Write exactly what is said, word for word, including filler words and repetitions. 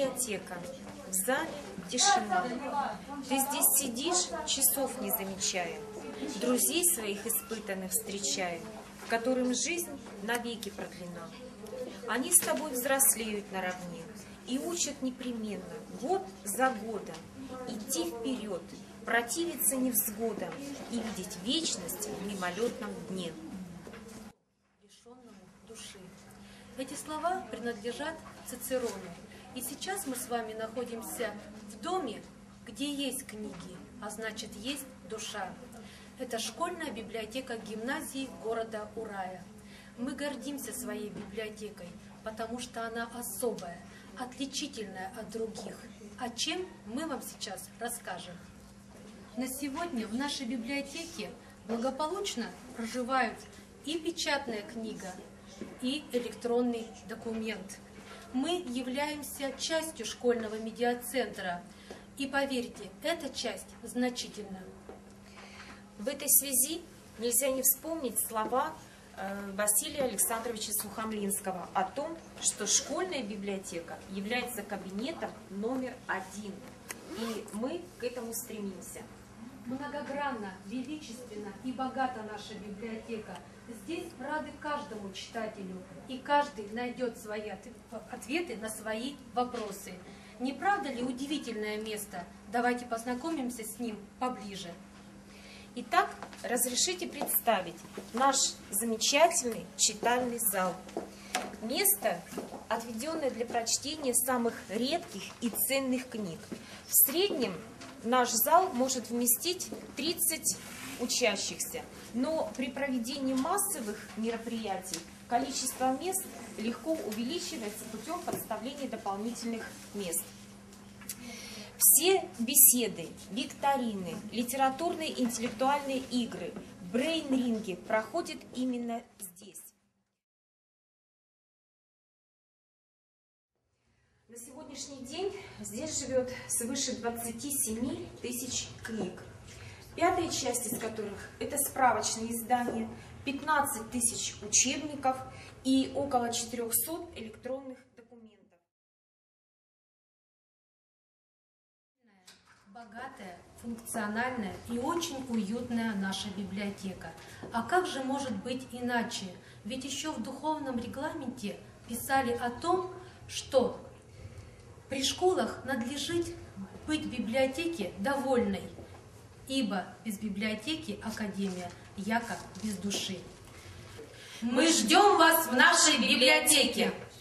Библиотека. В зале тишина. Ты здесь сидишь, часов не замечая, друзей своих испытанных встречая, которым жизнь навеки продлена. Они с тобой взрослеют наравне и учат непременно, год за годом, идти вперед, противиться невзгодам и видеть вечность в мимолетном дне. Лишенному души. Эти слова принадлежат Цицерону. И сейчас мы с вами находимся в доме, где есть книги, а значит есть душа. Это школьная библиотека гимназии города Урая. Мы гордимся своей библиотекой, потому что она особая, отличительная от других. О чем мы вам сейчас расскажем. На сегодня в нашей библиотеке благополучно проживают и печатная книга, и электронный документ. Мы являемся частью школьного медиацентра. И поверьте, эта часть значительна. В этой связи нельзя не вспомнить слова Василия Александровича Сухомлинского о том, что школьная библиотека является кабинетом номер один. И мы к этому стремимся. Многогранна, величественна и богата наша библиотека. Здесь рады каждому читателю, и каждый найдет свои ответы на свои вопросы. Не правда ли удивительное место? Давайте познакомимся с ним поближе. Итак, разрешите представить наш замечательный читальный зал. Место, отведенное для прочтения самых редких и ценных книг. В среднем наш зал может вместить тридцать учащихся, но при проведении массовых мероприятий количество мест легко увеличивается путем подставления дополнительных мест. Все беседы, викторины, литературные и интеллектуальные игры, брейн-ринги проходят именно здесь. На сегодняшний день здесь живет свыше двадцати семи тысяч книг, пятая часть из которых это справочные издания, пятнадцать тысяч учебников и около четырёхсот электронных документов. Богатая, функциональная и очень уютная наша библиотека. А как же может быть иначе? Ведь еще в духовном регламенте писали о том, что при школах надлежит быть в библиотеке довольной, ибо без библиотеки академия яко без души. Мы ждем вас в нашей библиотеке!